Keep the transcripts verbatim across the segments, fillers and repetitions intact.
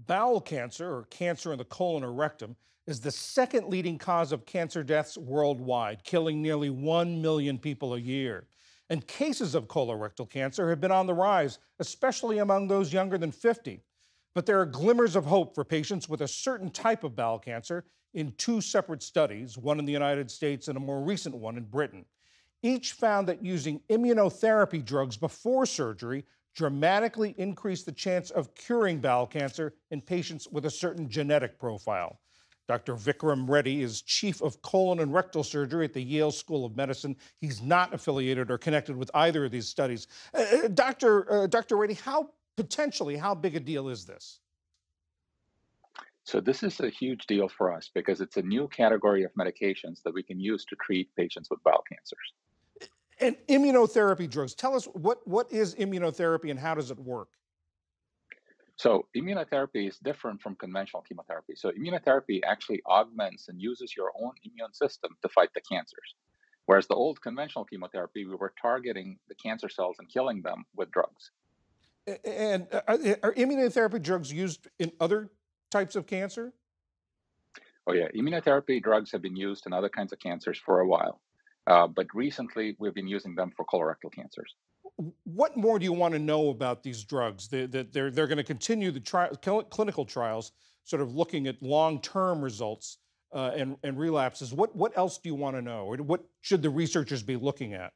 Bowel cancer, or cancer in the colon or rectum, is the second leading cause of cancer deaths worldwide, killing nearly one million people a year. And cases of colorectal cancer have been on the rise, especially among those younger than fifty. But there are glimmers of hope for patients with a certain type of bowel cancer in two separate studies, one in the United States and a more recent one in Britain. Each found that using immunotherapy drugs before surgery dramatically increased the chance of curing bowel cancer in patients with a certain genetic profile. Doctor Vikram Reddy is chief of colon and rectal surgery at the Yale School of Medicine. He's not affiliated or connected with either of these studies. Uh, uh, Doctor Uh, Doctor Reddy, how potentially how big a deal is this? So this is a huge deal for us because it's a new category of medications that we can use to treat patients with bowel cancers. And immunotherapy drugs. Tell us what what is immunotherapy and how does it work? So immunotherapy is different from conventional chemotherapy. So immunotherapy actually augments and uses your own immune system to fight the cancers. Whereas the old conventional chemotherapy, we were targeting the cancer cells and killing them with drugs. A- And uh, are are immunotherapy drugs used in other types of cancer? Oh yeah, immunotherapy drugs have been used in other kinds of cancers for a while. Uh, but recently, we've been using them for colorectal cancers. What more do you want to know about these drugs? They, that they're they're going to continue the tri- cl- clinical trials, sort of looking at long-term results uh, and and relapses. What what else do you want to know, or what should the researchers be looking at?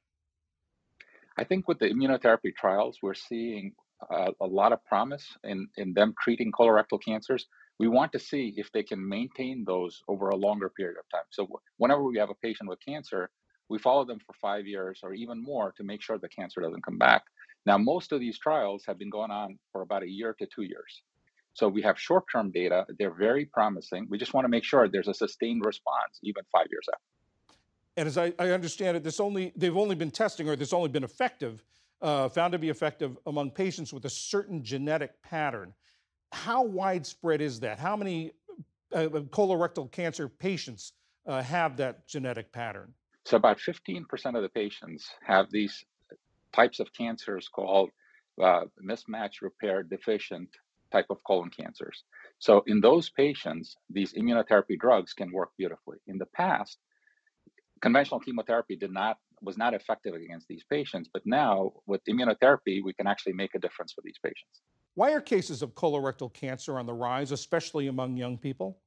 I think with the immunotherapy trials, we're seeing a, a lot of promise in, in them treating colorectal cancers. We want to see if they can maintain those over a longer period of time. So, wh- whenever we have a patient with cancer, we follow them for five years or even more to make sure the cancer doesn't come back. Now, most of these trials have been going on for about a year to two years. So, we have short term data. They're very promising. We just want to make sure there's a sustained response even five years after. And as I, I understand it, this only they've only been testing, or this only been effective, uh, found to be effective among patients with a certain genetic pattern. How widespread is that? How many uh, colorectal cancer patients uh, have that genetic pattern? So, about fifteen percent of the patients have these types of cancers called uh, mismatch repair deficient type of colon cancers. So in those patients, these immunotherapy drugs can work beautifully. In the past, conventional chemotherapy did not was not effective against these patients, but now with immunotherapy, we can actually make a difference for these patients. Why are cases of colorectal cancer on the rise, especially among young people?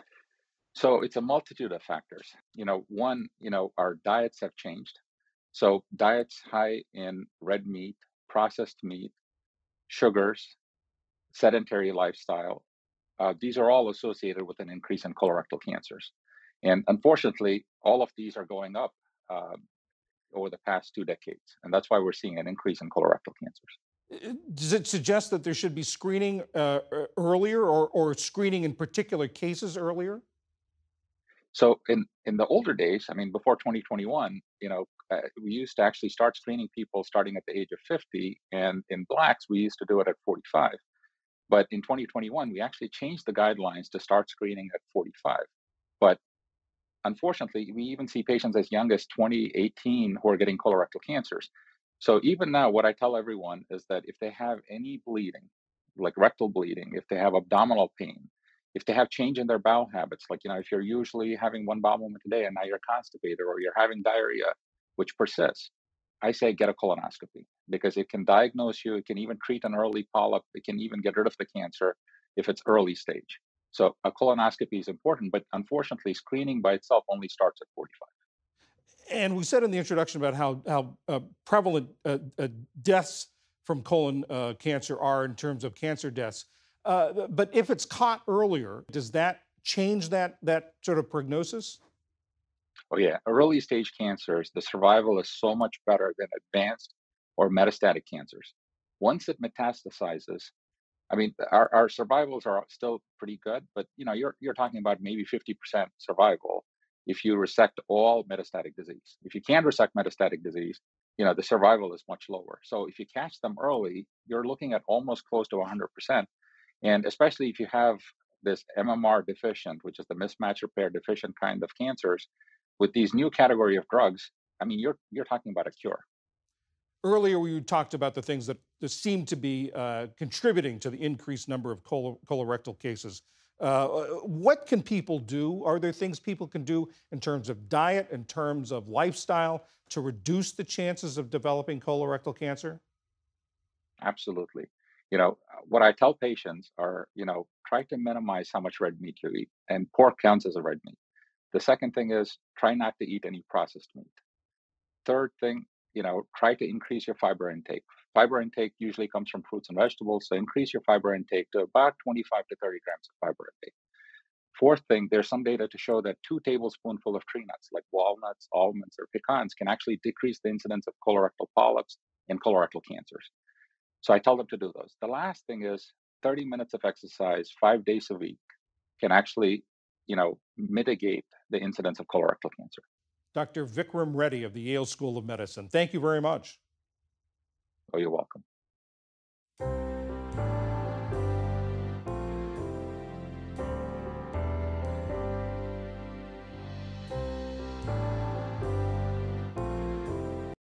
So it's a multitude of factors. You know, one, you know, our diets have changed. So diets high in red meat, processed meat, sugars, sedentary lifestyle, uh, these are all associated with an increase in colorectal cancers. And unfortunately, all of these are going up uh, over the past two decades. And that's why we're seeing an increase in colorectal cancers. Uh, Does it suggest that there should be screening uh, e- earlier, or, or screening in particular cases earlier? So in, in the older days, I mean, before twenty twenty-one, you know, uh, we used to actually start screening people starting at the age of fifty. And in blacks, we used to do it at forty-five. But in twenty twenty-one, we actually changed the guidelines to start screening at forty-five. But unfortunately, we even see patients as young as twenty, eighteen who are getting colorectal cancers. So even now, what I tell everyone is that if they have any bleeding, like rectal bleeding, if they have abdominal pain, if they have change in their bowel habits, like, you know, if you're usually having one bowel movement a day and now you're constipated or you're having diarrhea, which persists, I say get a colonoscopy because it can diagnose you. It can even treat an early polyp. It can even get rid of the cancer if it's early stage. So a colonoscopy is important, but unfortunately, screening by itself only starts at forty-five. And we said in the introduction about how how uh, prevalent uh, uh, deaths from colon uh, cancer are in terms of cancer deaths. Uh, but if it's caught earlier, does that change that that sort of prognosis? Oh yeah, early stage cancers, the survival is so much better than advanced or metastatic cancers. Once it metastasizes, I mean, our, our survivals are still pretty good, but you know, you're you're talking about maybe fifty percent survival if you resect all metastatic disease. If you can't resect metastatic disease, you know, the survival is much lower. So if you catch them early, you're looking at almost close to one hundred percent. And especially if you have this M M R deficient, which is the mismatch repair deficient kind of cancers, with these new category of drugs, I mean, you're you're talking about a cure. Earlier, we talked about the things that, that seem to be uh, contributing to the increased number of colo colorectal cases. Uh, what can people do? Are there things people can do in terms of diet, in terms of lifestyle, to reduce the chances of developing colorectal cancer? Absolutely. You know, uh, what I tell patients are, you know, try to minimize how much red meat you eat, and pork counts as a red meat. The second thing is try not to eat any processed meat. Third thing, you know, try to increase your fiber intake. Fiber intake usually comes from fruits and vegetables, so increase your fiber intake to about twenty-five to thirty grams of fiber a day. Fourth thing, there's some data to show that two tablespoonful of tree nuts, like walnuts, almonds, or pecans, can actually decrease the incidence of colorectal polyps and colorectal cancers. So I tell them to do those. The last thing is thirty minutes of exercise five days a week can actually, you know, mitigate the incidence of colorectal cancer. Doctor Vikram Reddy of the Yale School of Medicine, thank you very much. Oh, you're welcome.